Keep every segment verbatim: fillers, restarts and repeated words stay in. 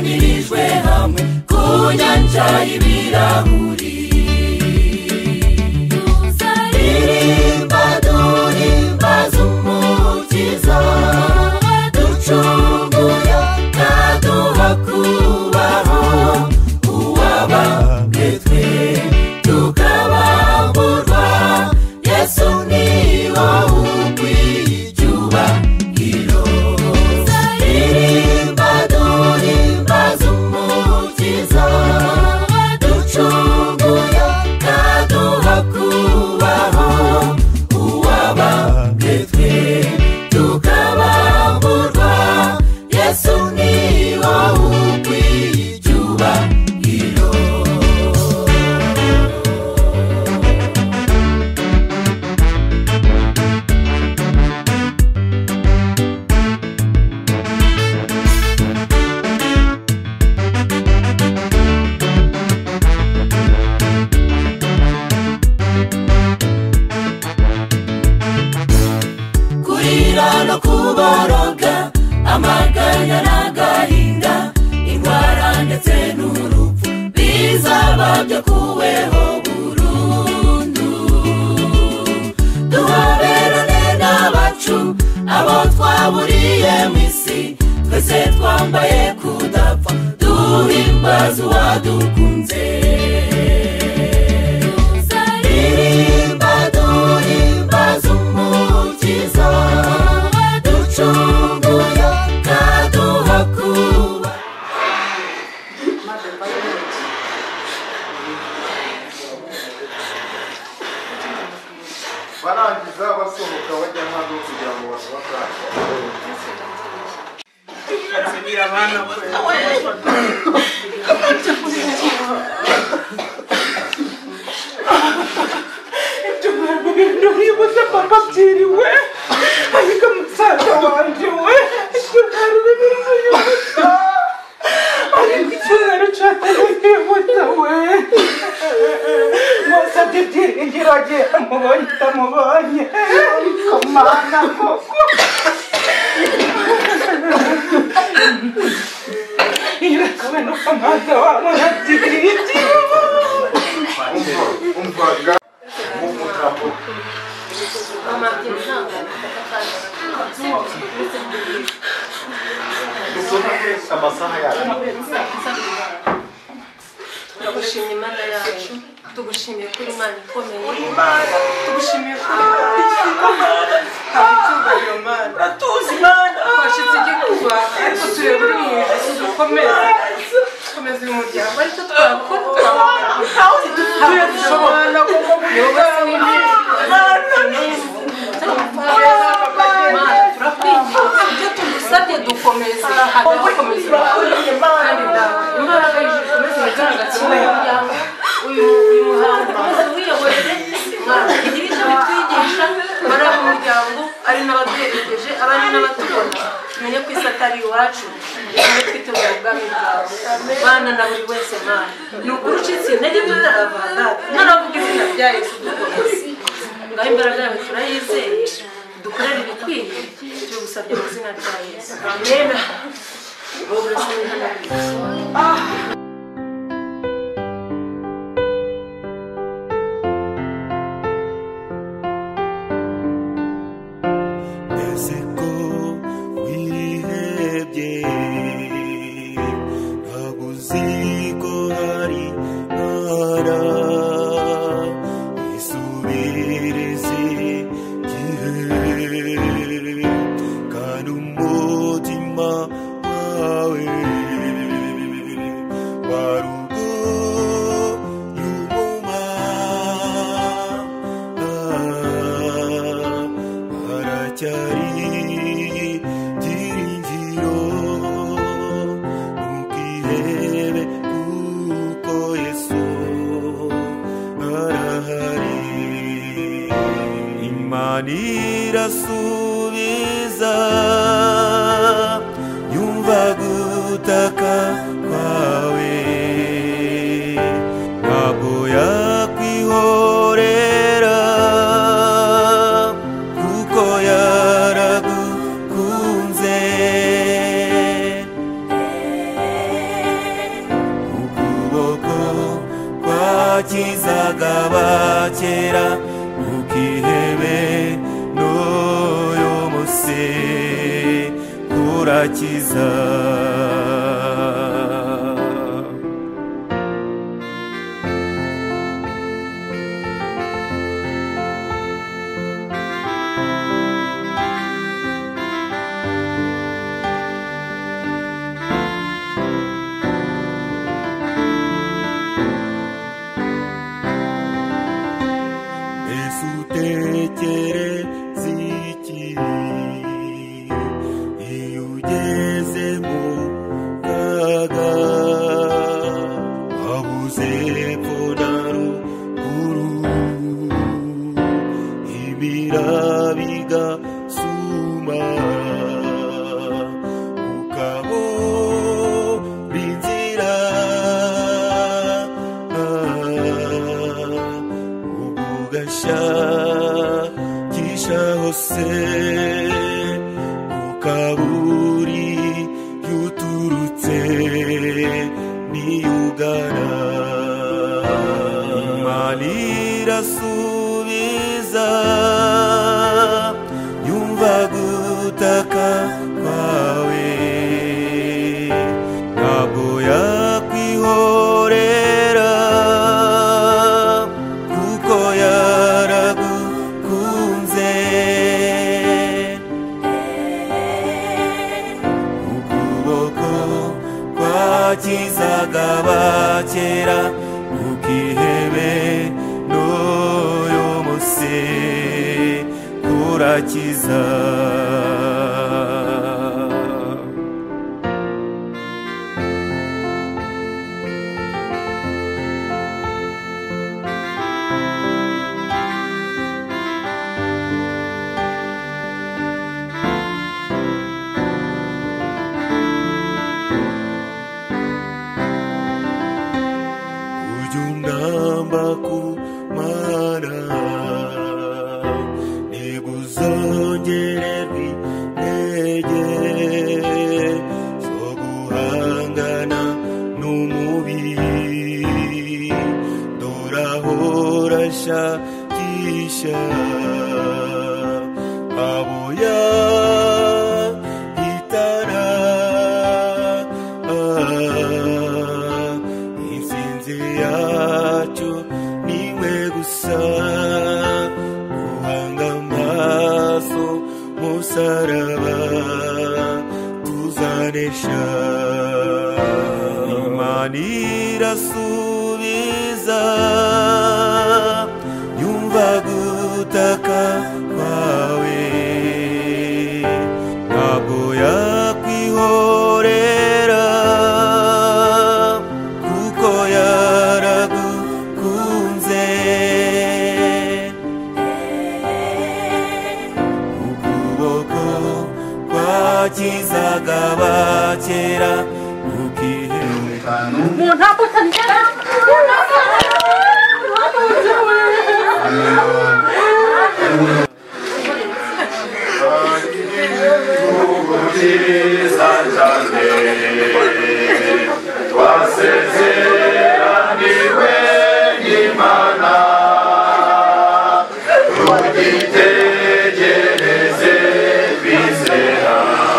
twegeranirijwe hamwe ku nyanja y'ibirahuri. Tuzaririmba duhimbaza Umukiza waducunguye akaduha kubaho, uwabambwe twe tukabamburwa. Yesu ni wowe ukwiye icyubahiro. Tuzaririmba duhimbaza Umukiza waducunguye akaduha kubaho, uwabambwe twe tukabamburwa. Yesu ni wowe ukwiye icyubahiro. Kurira no kuboroga, amaganya n'agahinda, indwara ndetse n'urupfu bizaba byakuweho burundu. Duhoberane n'abacu abo twaburiye mu isi, twese twambaye kudapfa duhimbaza uwadukunze. Tuzaririmba duhimbaza Umukiza waducunguye akaduha kubaho. barangiza basohoka bajya hanze kugira ngo basohoke. Asibira abana Nuribuza papa byiriwe ariko musaza wanje we cyari bibizo yuko ariko cyari cyateye muta we musabye byirigiraje amubonye tamubonye ariko mana koko ira kabeno kamaza wa muratigiriti umvaga umutabo amasaha yacu. Tugushimiye Imana yacu, tugushimiye kuri Imana ikomeye, tugushimiye kuri Imana habitubayo Mana, tuzi Mana twashitse igikuba ariko tureba uri mu ijuru dukomeze komeza uyu muryango ariko twakora twabona dutuye dushobora kuko tugusabye dukomeze dukomeze kandi imbaraga y'ijuru igaragaza umuryango uyu muhango ukomeze wiyoborere Mwana igira icyo bitwigisha bari mu muryango ari n'abaduherekeje abandi n'abatubona tumenye ko isi atari iwacu tumenye twitegura ubwami bwawe Mana na buri wese Mana ni ukuri ucitse intege tutarava naravuga izina rya Yesu dukomeze ngaho imbaraga yawe turayizeye dukorere ibikwiye tugusabye mu izina rya Yesu amen. Manira subiza yumva gutaka kwawe ntabwo yakwihorera kuko yaragukunze bakera ntukihebe n'uyu munsi urakiza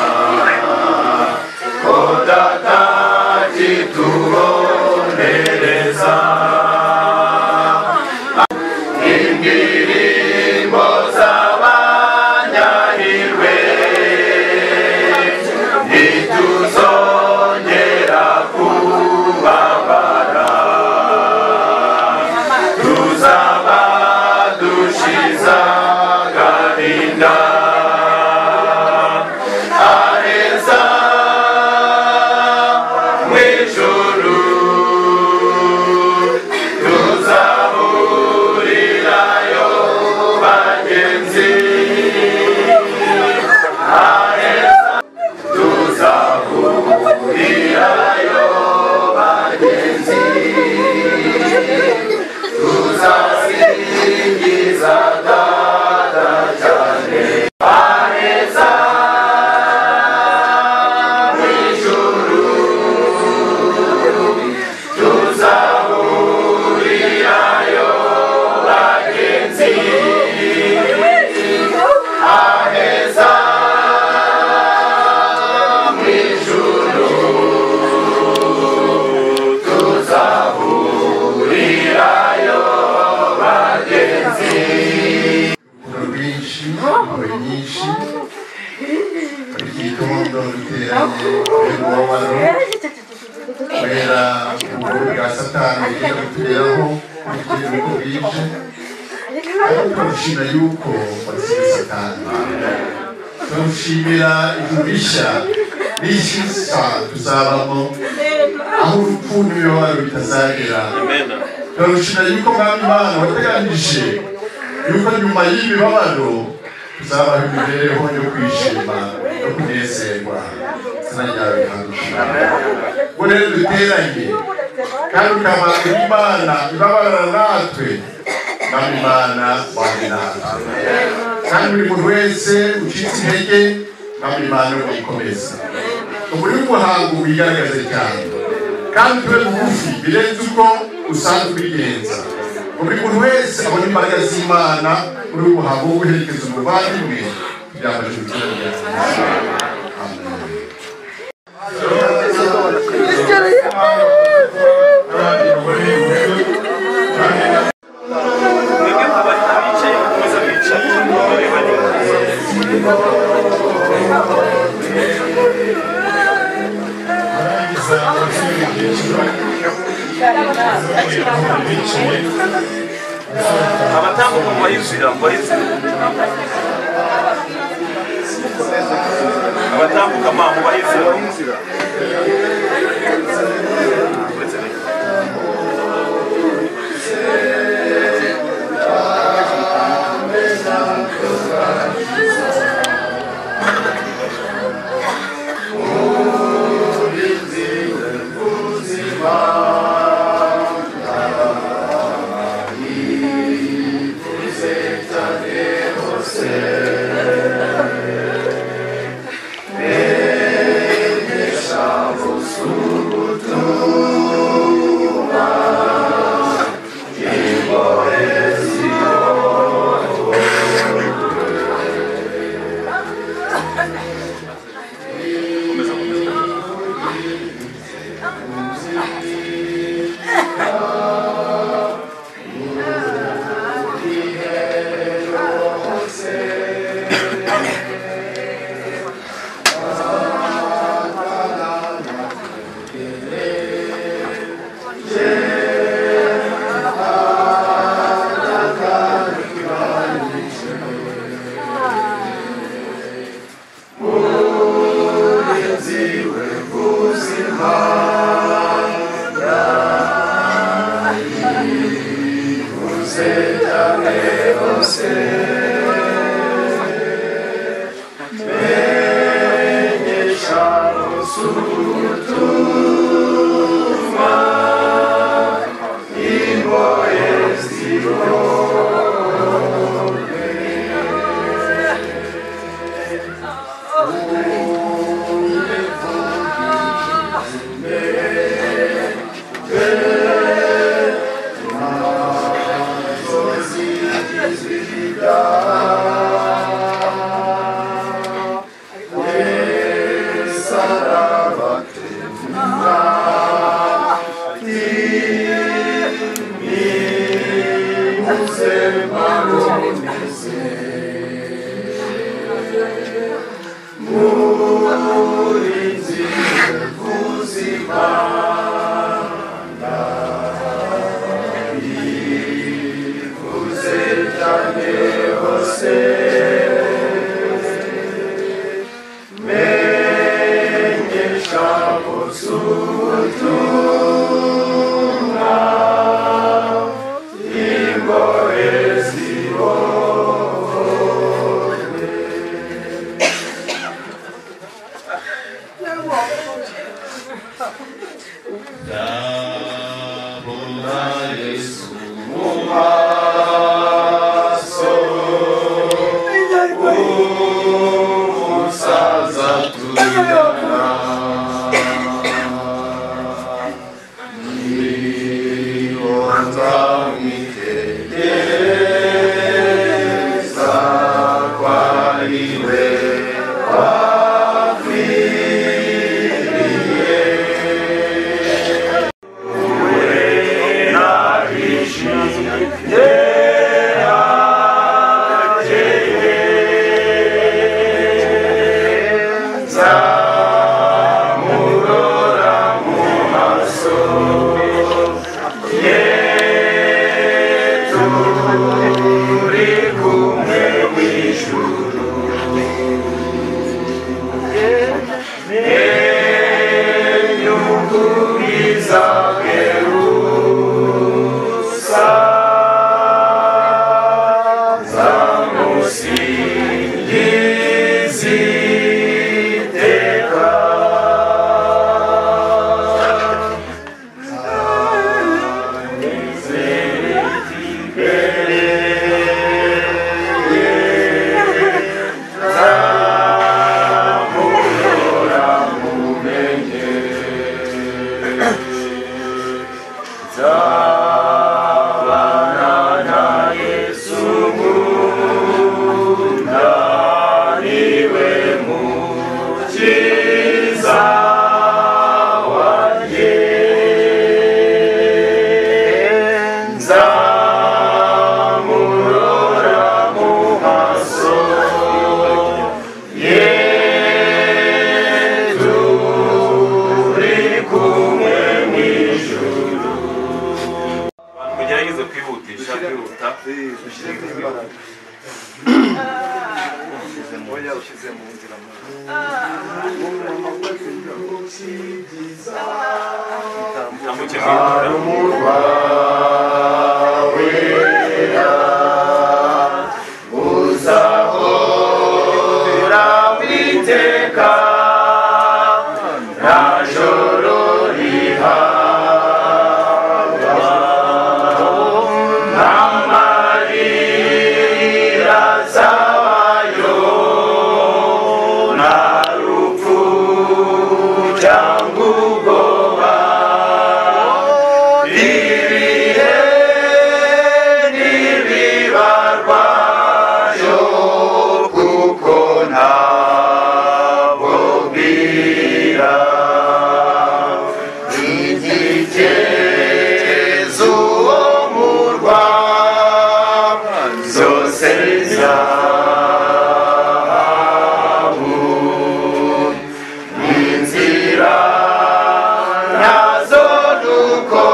Data, Tituro, Nere. nuko bwije ariko turamushimira yuko watsinze satani turamushimira ijuru rishya n'ishisa tuzabamo aho urupfu n'imibabaro bitazagera turamushimira yuko mwami Imana wateganije yuko nyuma y'imibabaro tuzabaho imibereho yo kwishima no kunezerwa izina ryawe rihangushira ngo rero duteranye kandi ukaba Imana ibabarana natwe mwami Imana wanjye natwe kandi buri muntu wese ucitse intege mwami Imana uyikomeza muri umuhango wigaragaze cyane kandi tube bugufi birenze uko usanzwe ubigenza buri muntu wese abona imbaraga z'Imana muri umuhango wo guherekeza umuvandimwe byabasha gukora abatambuka mu bayizira mu bayizira abatambuka ma mu bayizira Thank you. wihuta ushyizemo imbaraga oya ushyize mu nzira tambuke mwinjira uzahora witeka nta joro rihaba nta marira azabayo nta rupfu cyangwa ubwoba ibihe ntibibarwayo kuko ntabwo bwira inkike z'uwo murwa zose zahabu inzira nazo nuko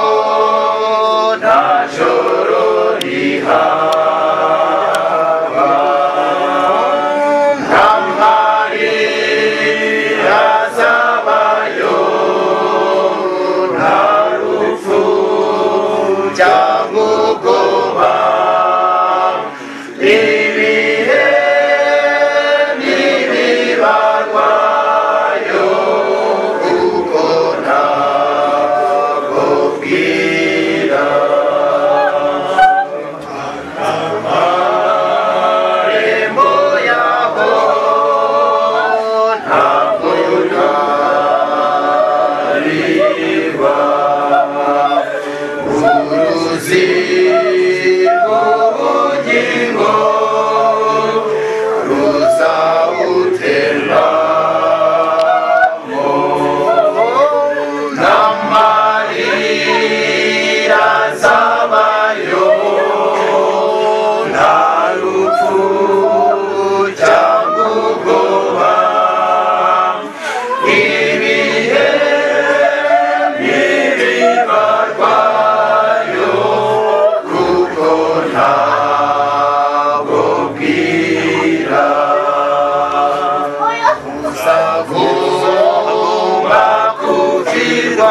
nta joro rihaba nta marira azabayo nta rupfu cyangwa ubwoba ibihe ntibibarwayo kuko ntabwo bwira amarembo yaho ntabwo ntarirwa uruzi rw'ubugingo ruzawutembamo n'amarira azabayo nta rupfu cyangwa ubwoba ibihe ntibibarwayo kuko ntabwo bwira uzagomba kuvirwa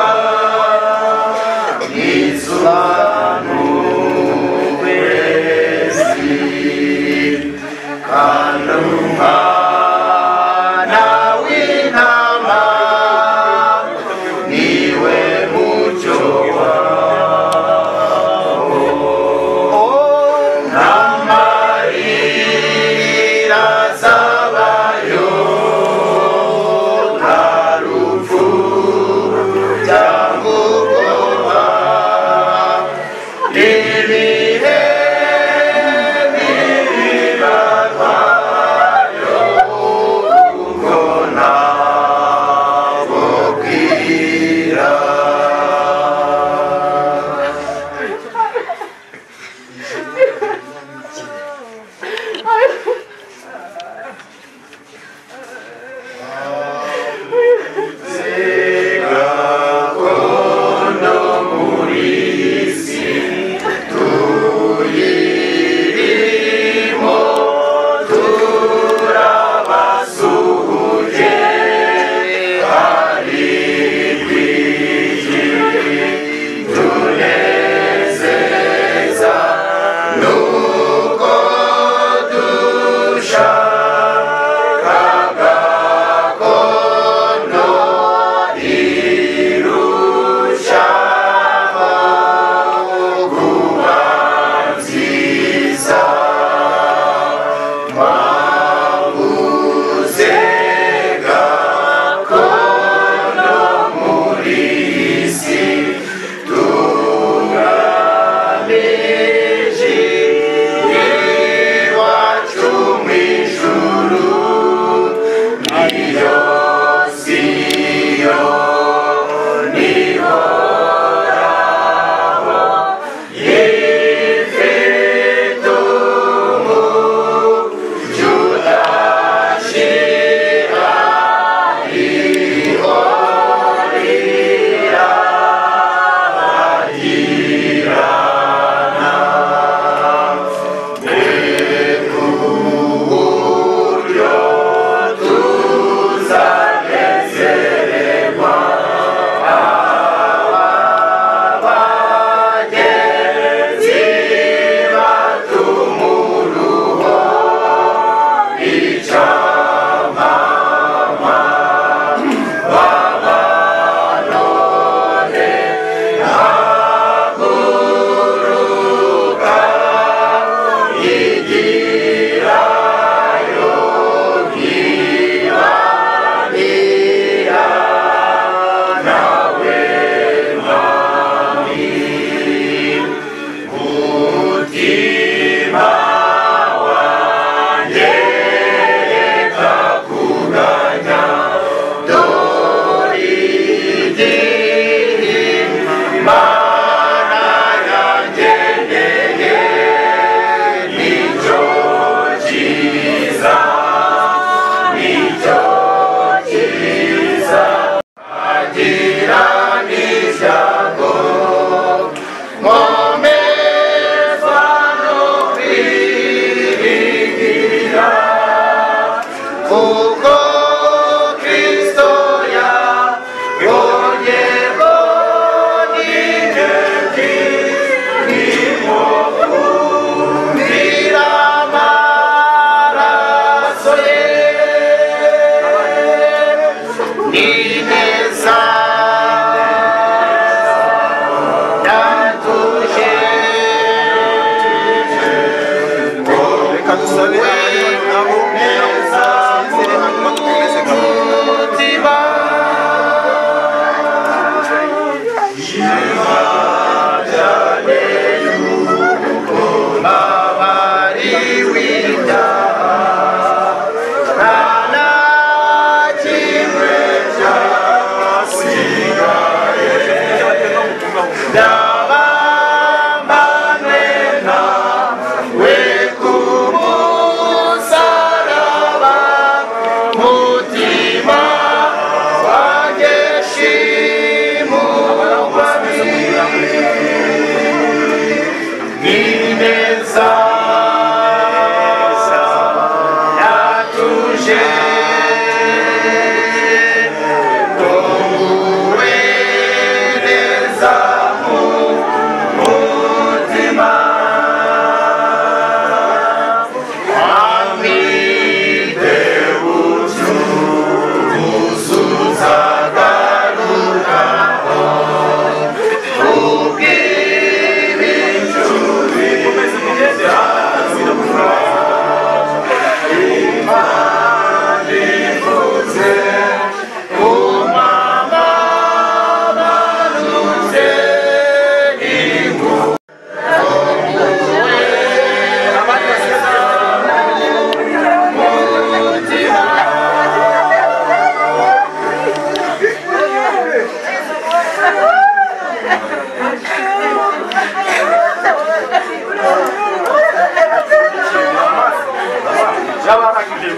n'izuba n'ukwezi kandi umwana w'intama niwe mucyo wawo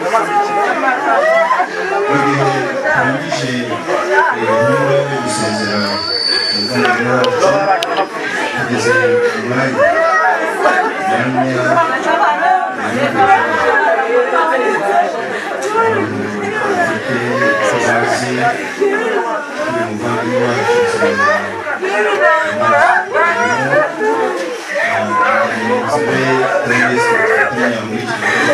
gihe turangije gahunda yo gusezera umuvandimwe wacu tugeze mu mwanya mwanya dufite abazi turi umuvandimwe wacu inzobe twese dufatanya muri iki gihe